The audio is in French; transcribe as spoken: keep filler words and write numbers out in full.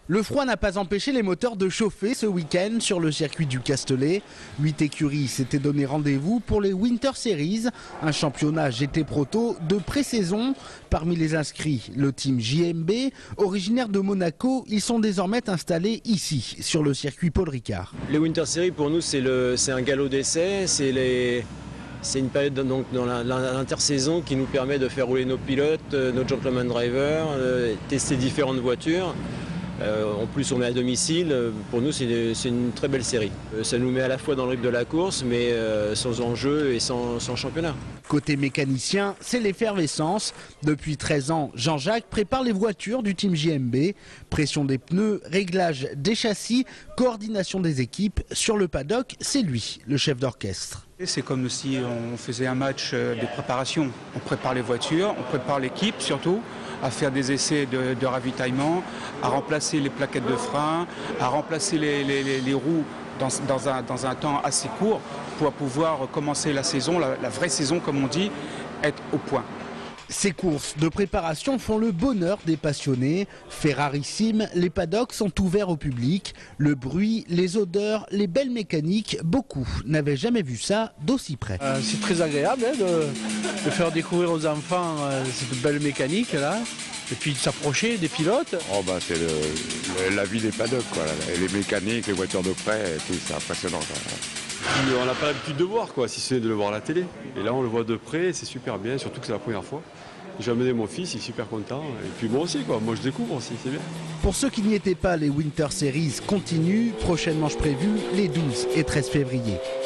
Le froid n'a pas empêché les moteurs de chauffer ce week-end sur le circuit du Castellet. Huit écuries s'étaient donné rendez-vous pour les Winter Series, un championnat G T Proto de pré-saison. Parmi les inscrits, le team J M B, originaire de Monaco, ils sont désormais installés ici, sur le circuit Paul Ricard. Les Winter Series, pour nous, c'est un galop d'essai, c'est les... C'est une période donc, dans l'intersaison qui nous permet de faire rouler nos pilotes, nos gentleman drivers, euh, tester différentes voitures. Euh, en plus, on est à domicile. Pour nous, c'est une très belle série. Euh, ça nous met à la fois dans le rythme de la course, mais euh, sans enjeu et sans, sans championnat. Côté mécanicien, c'est l'effervescence. Depuis treize ans, Jean-Jacques prépare les voitures du team J M B. Pression des pneus, réglage des châssis, coordination des équipes. Sur le paddock, c'est lui, le chef d'orchestre. C'est comme si on faisait un match de préparation. On prépare les voitures, on prépare l'équipe surtout à faire des essais de, de ravitaillement, à remplacer les plaquettes de frein, à remplacer les, les, les, les roues dans, dans, un, dans un temps assez court pour pouvoir commencer la saison, la, la vraie saison comme on dit, être au point. Ces courses de préparation font le bonheur des passionnés. Ferrarissime, les paddocks sont ouverts au public. Le bruit, les odeurs, les belles mécaniques, beaucoup n'avaient jamais vu ça d'aussi près. Euh, c'est très agréable hein, de, de faire découvrir aux enfants euh, cette belle mécanique là. Et puis de s'approcher des pilotes. Oh bah c'est le, le, la vie des paddocks, quoi. Les mécaniques, les voitures de près, c'est impressionnant. On n'a pas l'habitude de voir, quoi, si ce n'est de le voir à la télé. Et là, on le voit de près, c'est super bien, surtout que c'est la première fois. J'ai amené mon fils, il est super content. Et puis moi aussi, quoi. Moi je découvre aussi, c'est bien. Pour ceux qui n'y étaient pas, les Winter Series continuent. Prochaine manche prévue les douze et treize février.